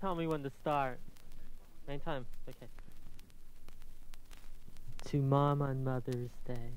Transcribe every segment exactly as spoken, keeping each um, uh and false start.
tell me when to start. Anytime. Okay. To Mom on Mother's Day.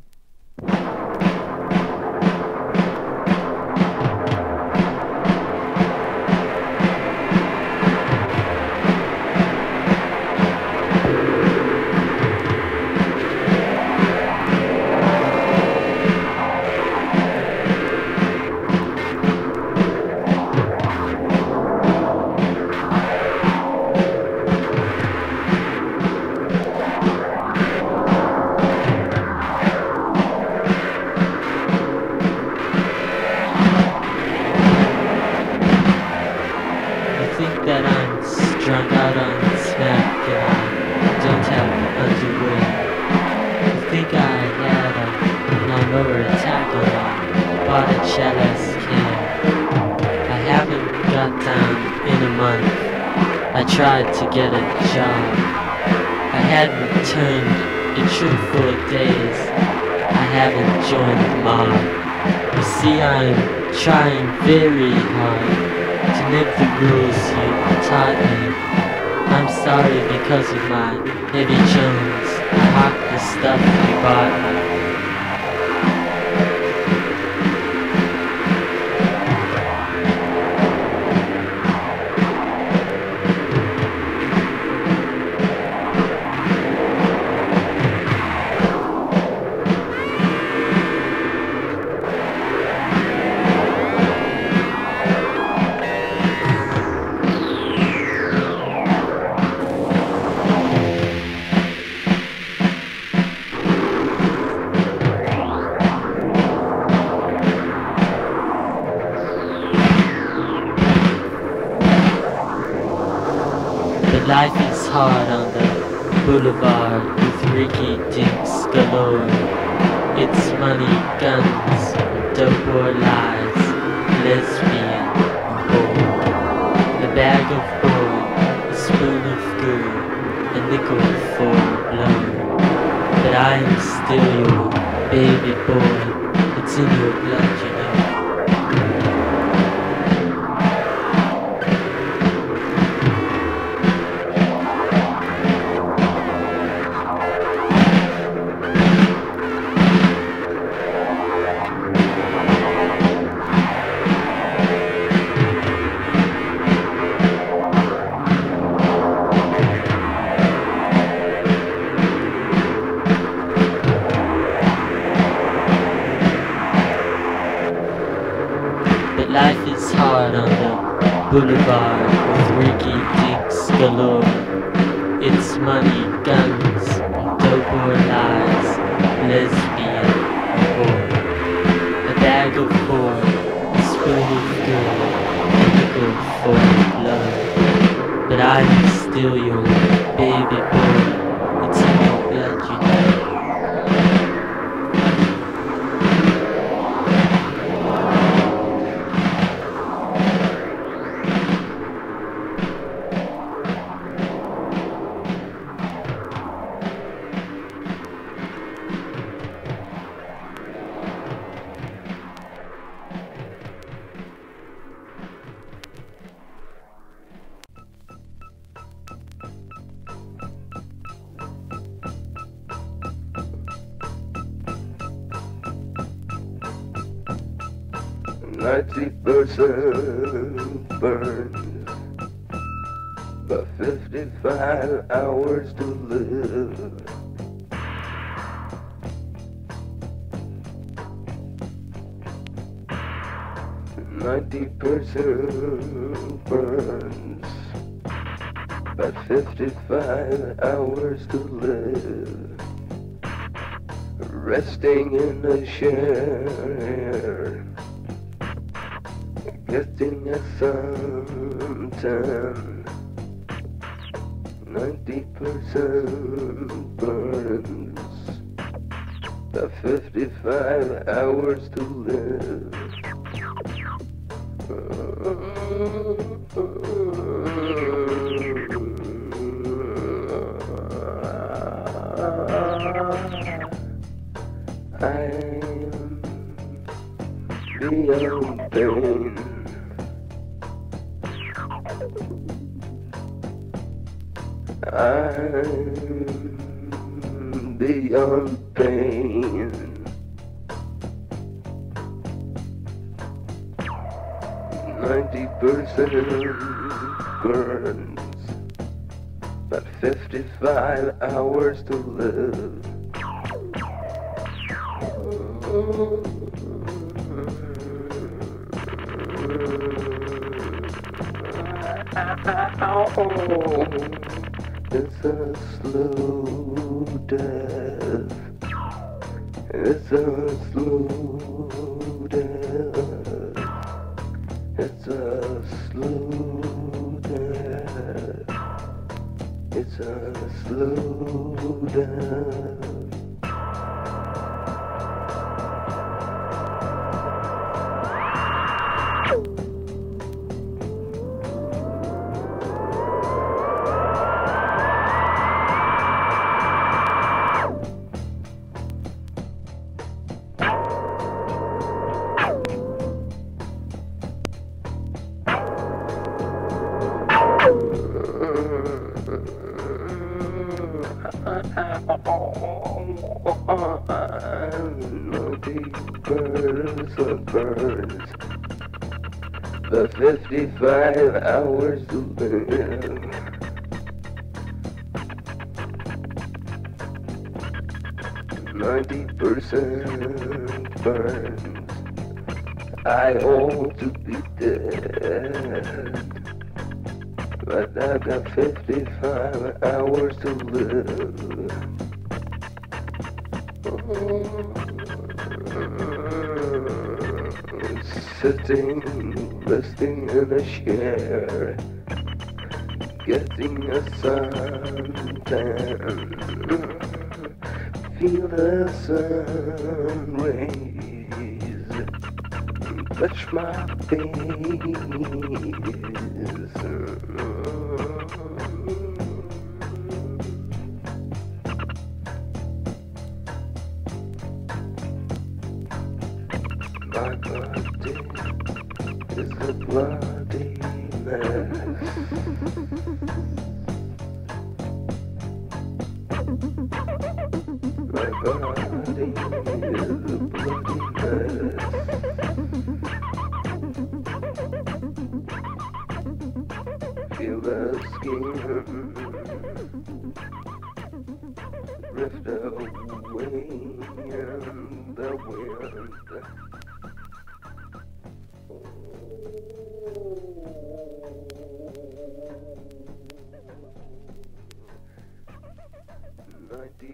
That I'm strung out on smack and I don't have underwear. I think I had a lawnmower attack on my Botticelli skin. I haven't got down in a month. I tried to get a job. I hadn't turned a trip for days. I haven't joined the mob. You see, I'm trying very hard to live the rules you taught me. I'm sorry because of my Eddie Jones. I hawked the stuff you bought me. Life is hard on the boulevard with Ricky Dinks galore. It's money, guns, dope or lies, lesbian, boy. A bag of oil, a spoon of goo, a nickel for a blow. But I am still your baby boy, it's in your blood, you know. Life is hard on the boulevard with Ricky Dinks galore. It's money, guns, dope or lies, lesbian, boy. A bag of boy, a spoon of good, a nickel for blood. But I'm still your baby boy, it's in your blood, you know. Ninety percent burns, but fifty-five hours to live. Ninety percent burns, but fifty-five hours to live. Resting in a chair, getting a suntan. Ninety percent burns, the fifty-five hours to live. I am beyond pain. I'm beyond pain. Ninety percent burns, but fifty-five hours to live. It's a slow death. It's a slow death. It's a slow death. It's a slow death. Ninety burns and burns, the fifty-five hours to live. Ninety percent burns, I ought to be dead, but I got fifty-five hours to live. Sitting, resting in a chair, getting a suntan, feel the sun rays touch my My body is a bloody mess. My body is a bloody mess. Feel the skin drift away in the wind. Ninety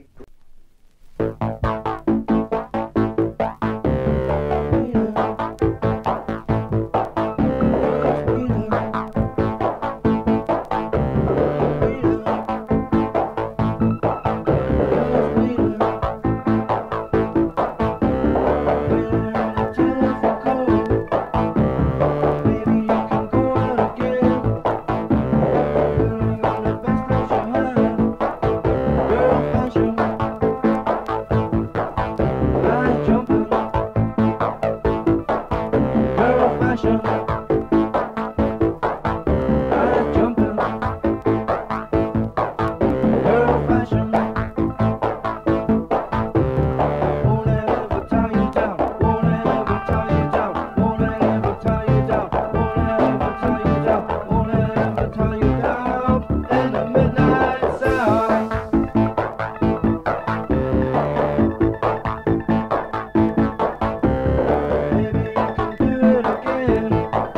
again.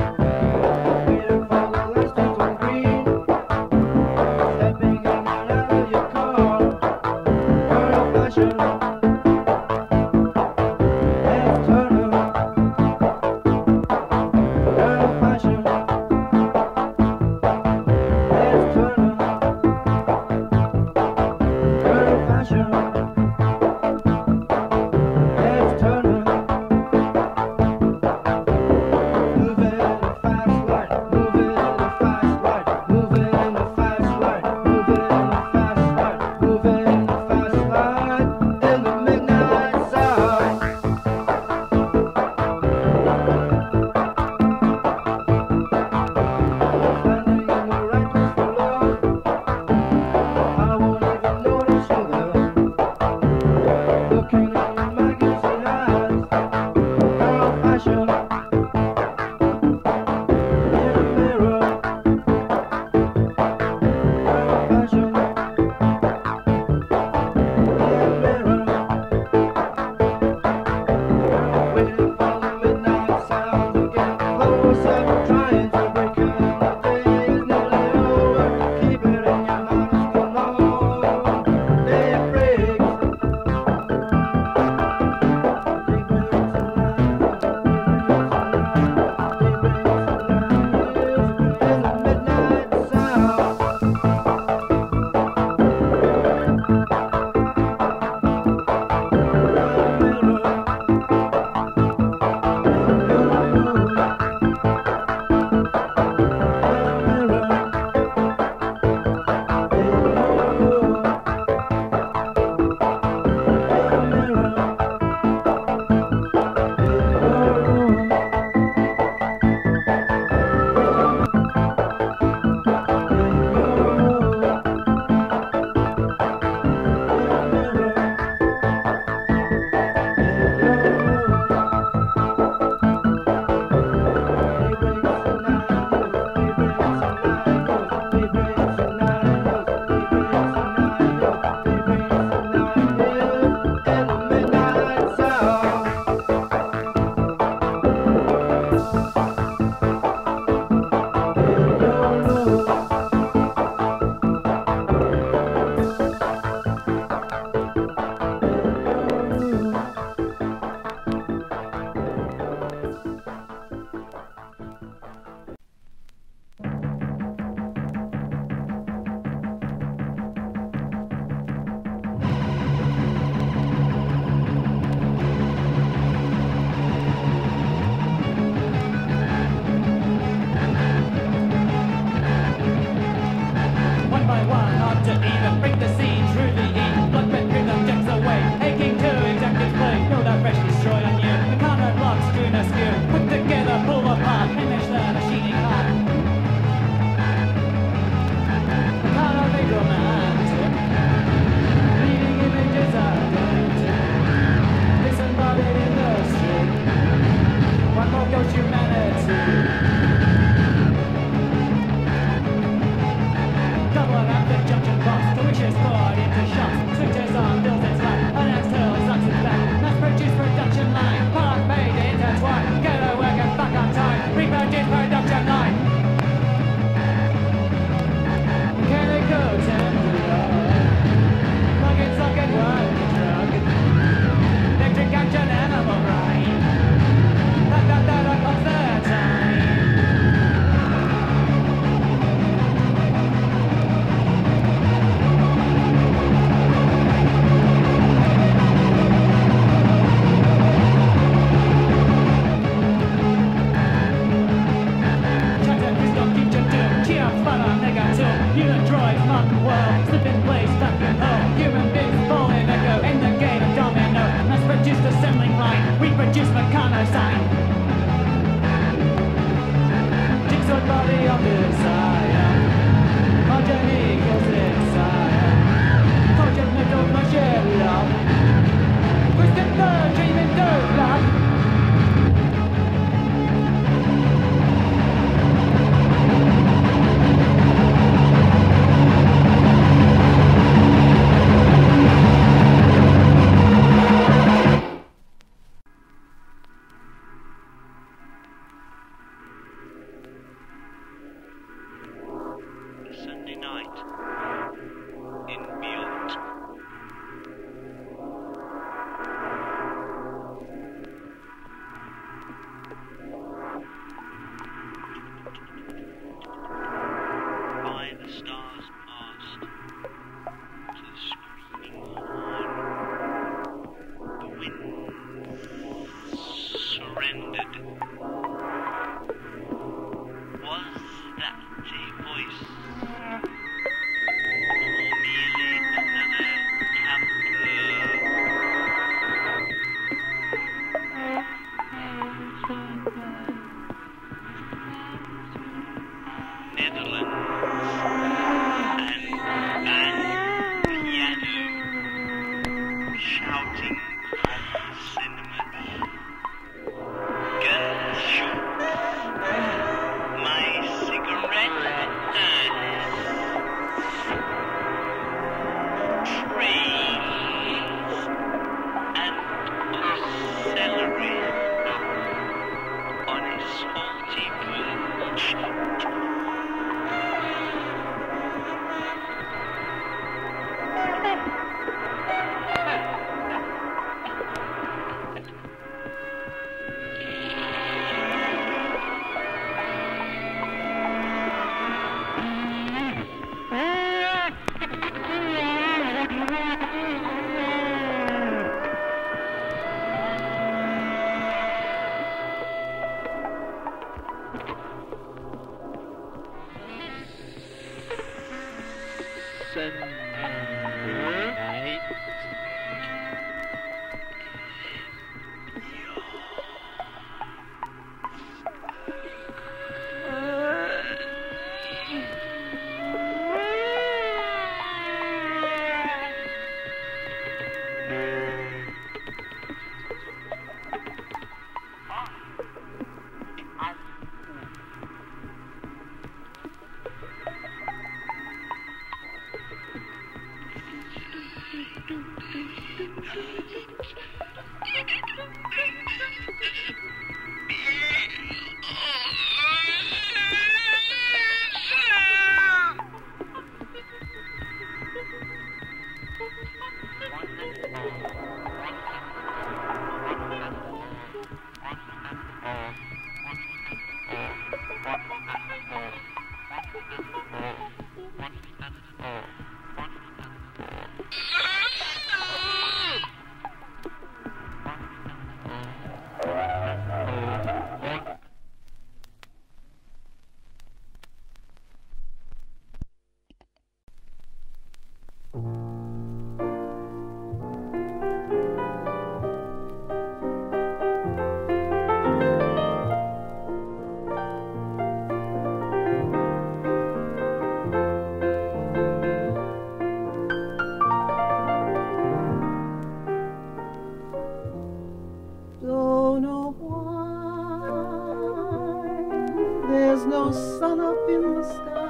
no sun up in the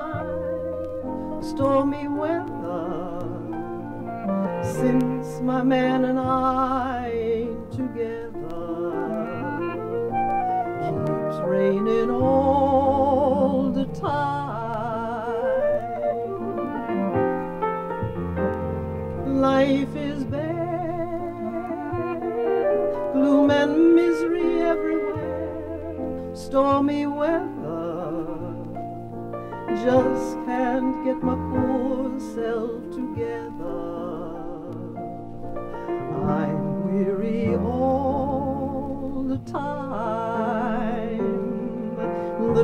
sky, stormy weather, since my man and I ain't together. Keeps raining all the time. Life is bad, gloom and misery everywhere, stormy weather. Just can't get my poor self together. I'm weary all the time, the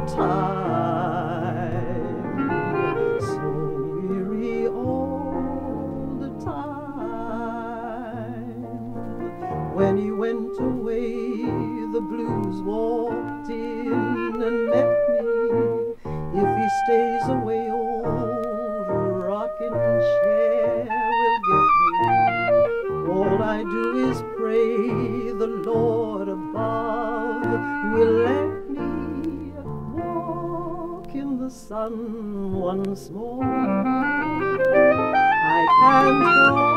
time, so weary all the time. When he went away, the blues walked in and met me. If he stays away, old rocking chair will get me. All I do is pray the Lord above will let me walk in the sun once more. I can't go on.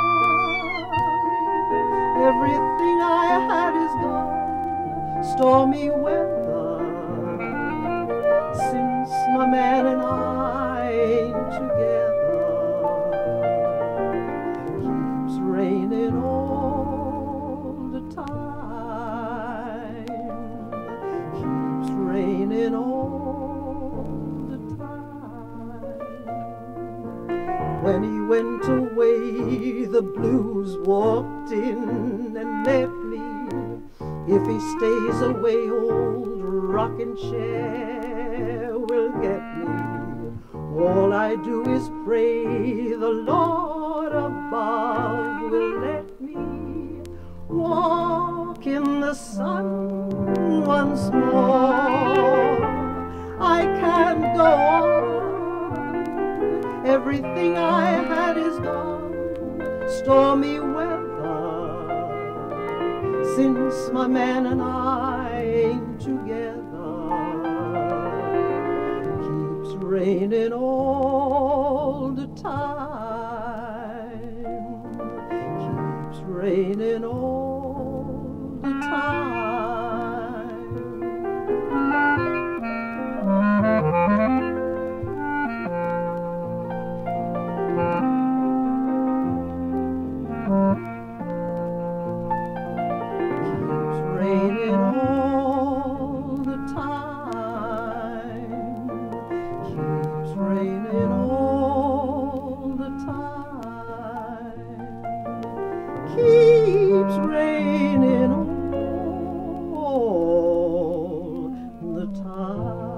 Everything I had is gone. Stormy weather, since my man and I ain't together. Keeps raining all the time. Keeps raining all the time. When he went away, the blues walked in and left me. If he stays away, old rocking chair will get me. All I do is pray the Lord above will let me walk in the sun once more. I can't go on. Everything I had is gone. Stormy weather, since my man and I ain't together. Keeps raining all the time. Keeps raining all the time. time.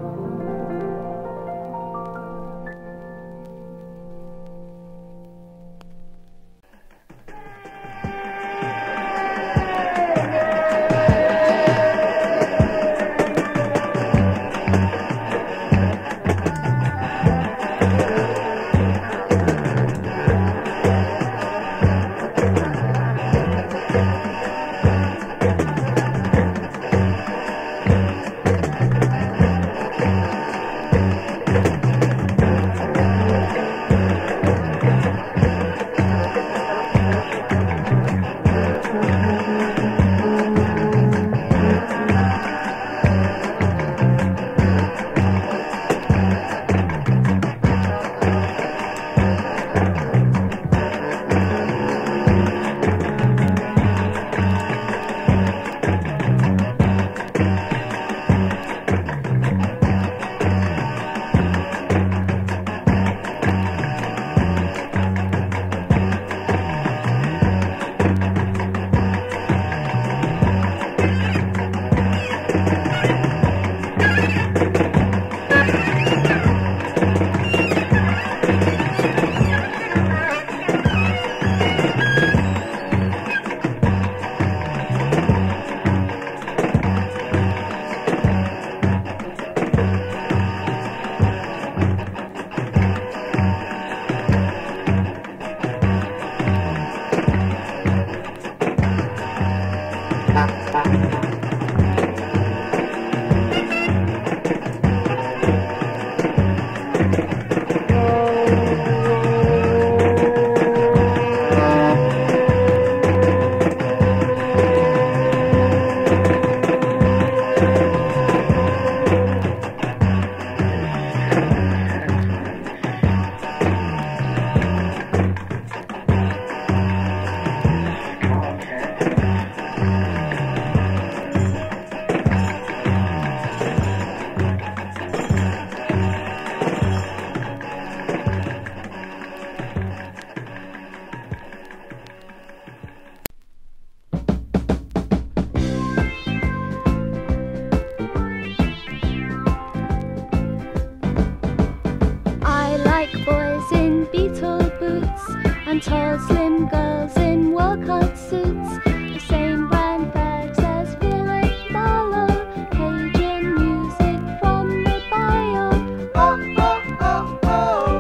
and tall slim girls in well-cut suits, the same brand bags as Philip Marlowe, Cajun music from the bio. Oh, oh, oh, oh,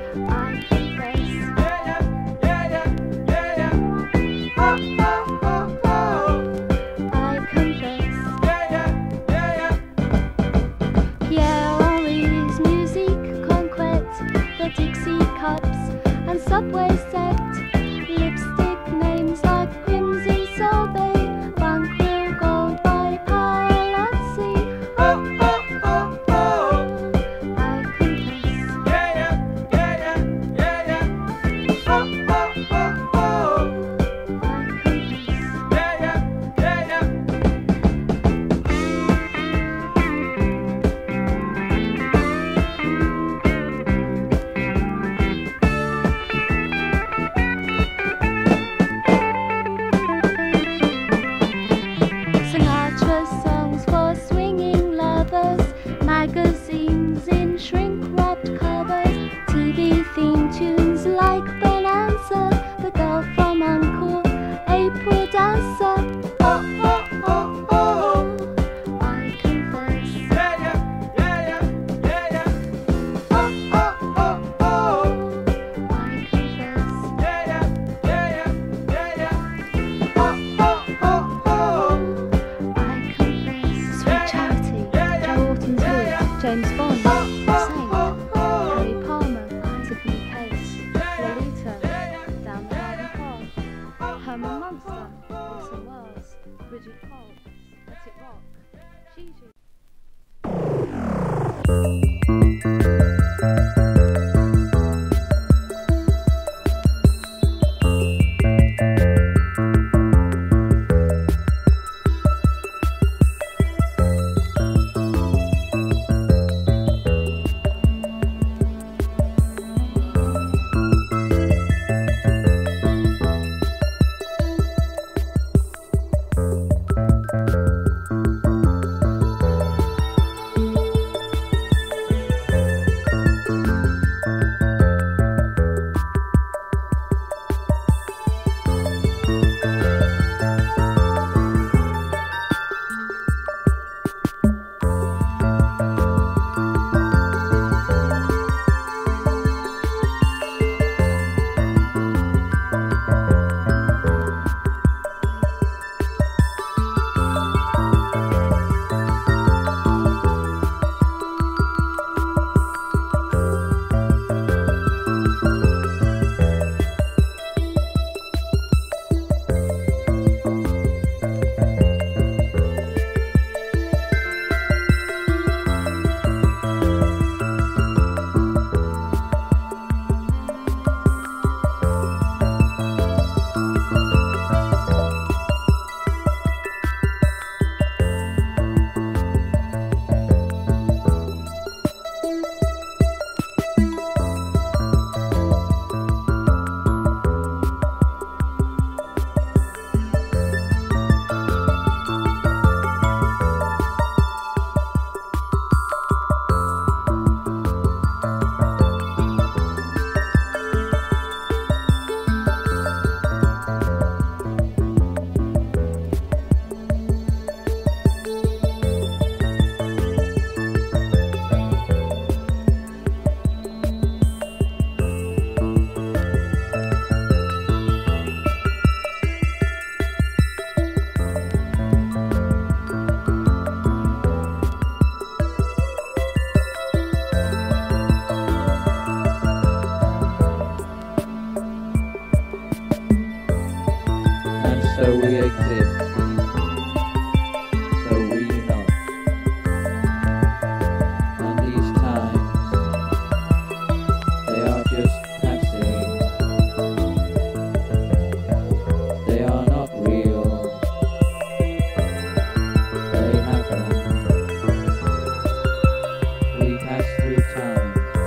I confess. Yeah, yeah, yeah, yeah, yeah, yeah. Oh, oh, oh, oh, I confess. Yeah, yeah, yeah, yeah. Pierre Henry's musique conquête, the Dixie cups and Subway set, lipstick names like Crimson Sorbet, Banquil Gold by Palazzi. Oh, oh, oh, oh. I confess. Yeah, yeah, yeah, yeah, yeah, yeah. Oh, oh, oh, oh. I confess. Yeah, yeah, yeah, yeah. Sinatra songs for swinging lovers, magazines in shrink-wrapped covers, T V theme tunes like Bonanza, The Girl from Uncle, April Dancer. Oh, oh, oh, oh. I confess. Yeah, yeah, yeah, yeah, yeah, yeah. Oh, oh, oh, oh. I confess. Yeah, yeah, yeah, yeah, yeah, yeah. Oh, oh, oh, oh. I confess. Sweet Charity, yeah, yeah, Joe Orton's yeah, Hood, yeah. James Bond, Oh, The oh, Saint, oh, oh. Harry Palmer, Tiffany Case, Yeah, Lolita, yeah, yeah. Down the Garden Path, Oh, Herman Munster, Wilson Wells, Bridget Cole, Let It Rock, Gigi. we exist, so we do not. And these times, they are just passing. They are not real. They happen. We pass through time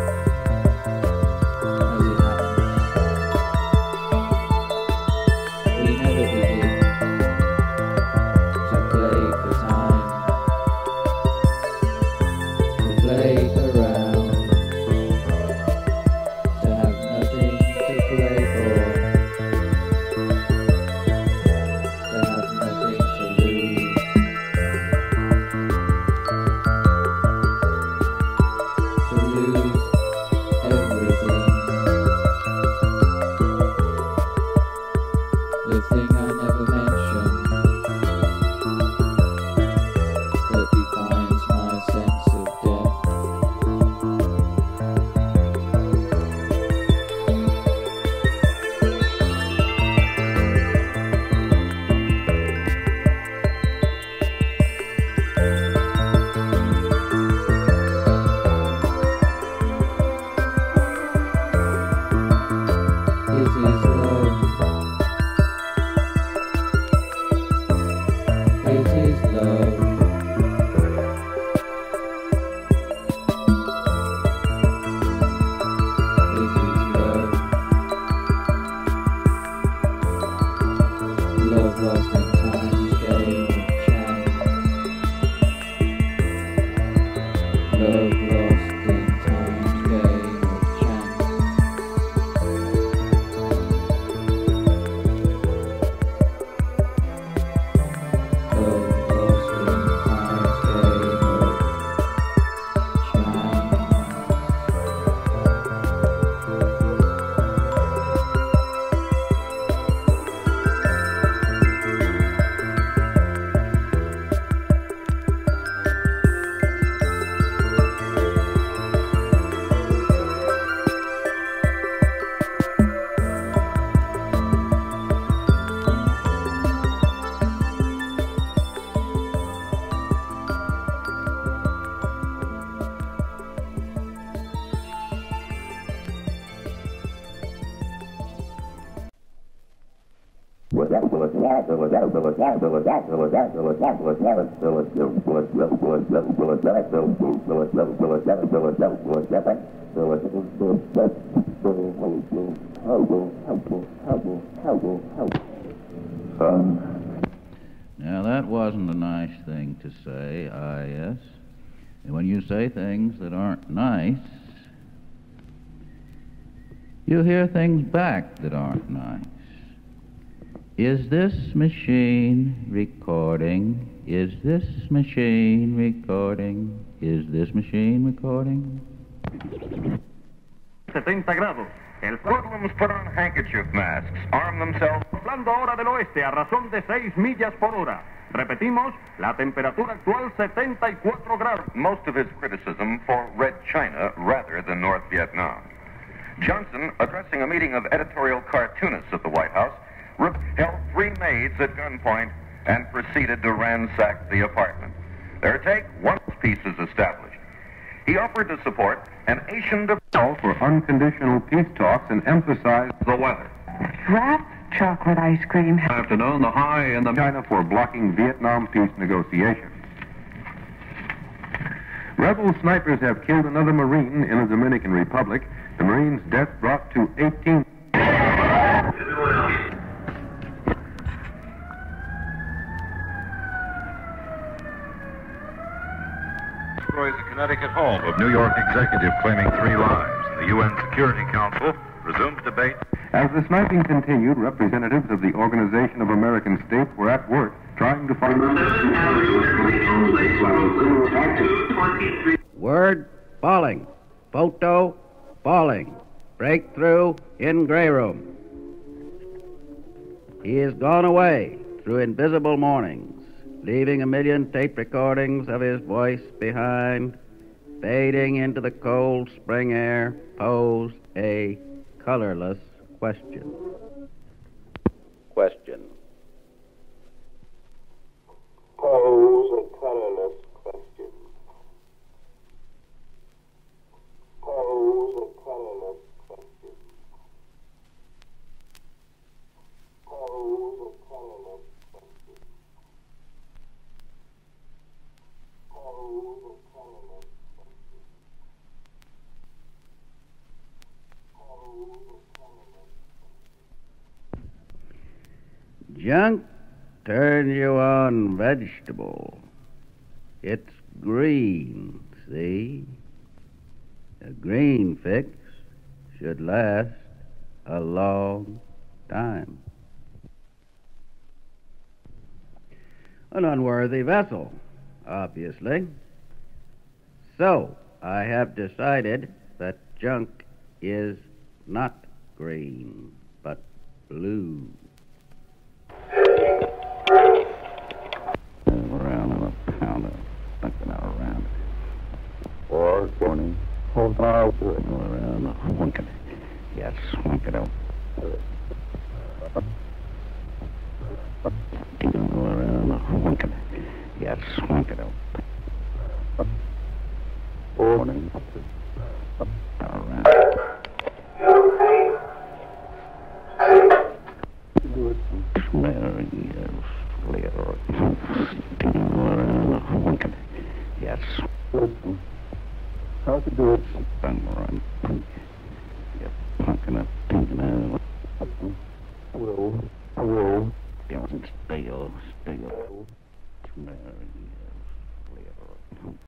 as it happens. We never begin to play for time, to play around, to have nothing to play for, to have nothing to lose, to lose everything. The thing I never mentioned that defines my sense of death. It is love. It is love. It is love. Love lost in time's game of chance. Love lost in time's game of chance. Love lost in time's game of Now, that wasn't a nice thing to say, I guess. And when you say things that aren't nice, you hear things back that aren't nice. Is this machine recording? Is this machine recording? Is this machine recording? seventy grados. El Hoodlums put on handkerchief masks, arm themselves. soplando ahora del oeste a razón de seis millas por hora. Repetimos, la temperatura actual setenta y cuatro grados. Most of his criticism for Red China rather than North Vietnam. Johnson, addressing a meeting of editorial cartoonists at the White House, held three maids at gunpoint and proceeded to ransack the apartment. Their take, one piece is established. He offered to support an Asian call for unconditional peace talks and emphasized the weather. Wrapped chocolate ice cream. Afternoon, the high in the China for blocking Vietnam peace negotiations. Rebel snipers have killed another Marine in the Dominican Republic. The Marine's death brought to eighteen. Destroys the Connecticut home of New York executive claiming three lives. The U N Security Council resumes debate. As the sniping continued, representatives of the Organization of American States were at work trying to find... Word, falling. Photo, falling. Breakthrough in gray room. He is gone away through invisible mornings, leaving a million tape recordings of his voice behind, fading into the cold spring air, posed a colorless question. Question. Junk turns you on vegetable. It's green, see? A green fix should last a long time. An unworthy vessel, obviously. So, I have decided that junk is not green, but blue. Around in a pound of thinking out around. Or twenty. Hold on. Around. Wink it. Yes, wink it out. Around. Wink it. Yes, wink it out. Warning. Around. Good. Very yes. Later. Around. Wink it. Yes. Good. How to do it? Bang around. Yep. Punking up. Thinking out. Will. Will. Still. Still. Still. Very yes. Later.